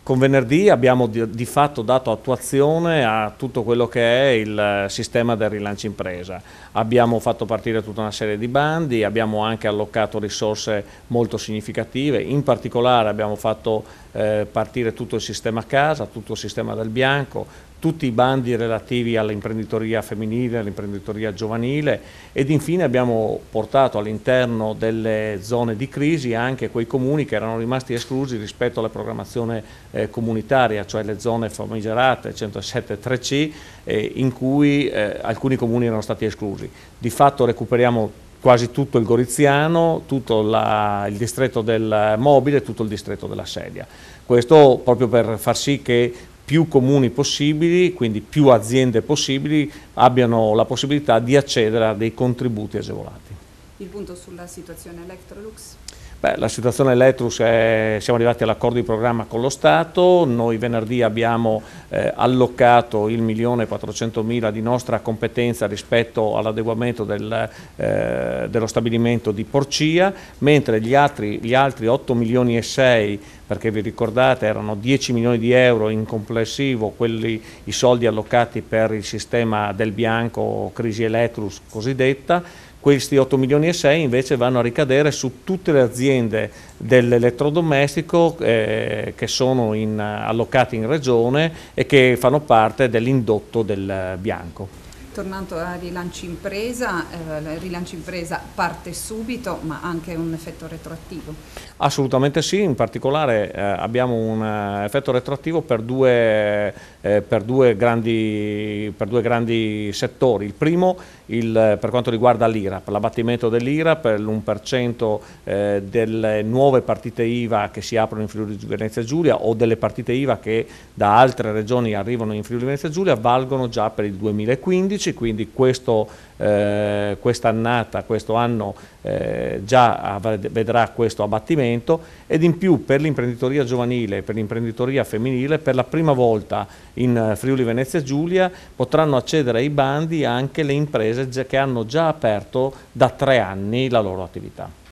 Con Venerdì abbiamo di fatto dato attuazione a tutto quello che è il sistema del rilancio impresa. Abbiamo fatto partire tutta una serie di bandi, abbiamo anche allocato risorse molto significative, in particolare abbiamo fatto partire tutto il sistema casa, tutto il sistema del bianco, tutti i bandi relativi all'imprenditoria femminile, all'imprenditoria giovanile ed infine abbiamo portato all'interno delle zone di crisi anche quei comuni che erano rimasti esclusi rispetto alla programmazione comunitaria, cioè le zone famigerate 107 3C in cui alcuni comuni erano stati esclusi. Di fatto recuperiamo quasi tutto il Goriziano, tutto il distretto del Mobile, tutto il distretto della Sedia. Questo proprio per far sì che più comuni possibili, quindi più aziende possibili, abbiano la possibilità di accedere a dei contributi agevolati. Il punto sulla situazione Electrolux? Beh, la situazione Electrolux siamo arrivati all'accordo di programma con lo Stato, noi venerdì abbiamo allocato il 1.400.000 di nostra competenza rispetto all'adeguamento dello stabilimento di Porcia, mentre gli altri 8 milioni e 6, perché vi ricordate erano 10 milioni di euro in complessivo i soldi allocati per il sistema del bianco crisi Electrolux cosiddetta. Questi 8 milioni e 6 invece vanno a ricadere su tutte le aziende dell'elettrodomestico che sono allocate in regione e che fanno parte dell'indotto del bianco. Tornando a rilancio impresa, il rilancio impresa parte subito ma anche un effetto retroattivo? Assolutamente sì, in particolare abbiamo un effetto retroattivo per due grandi settori. Il primo per quanto riguarda l'IRAP, l'abbattimento dell'IRAP per l'1% delle nuove partite IVA che si aprono in Friuli Venezia Giulia o delle partite IVA che da altre regioni arrivano in Friuli Venezia Giulia valgono già per il 2015, quindi quest'annata, questo anno già vedrà questo abbattimento ed in più per l'imprenditoria giovanile e per l'imprenditoria femminile per la prima volta in Friuli Venezia Giulia potranno accedere ai bandi anche le imprese che hanno già aperto da 3 anni la loro attività.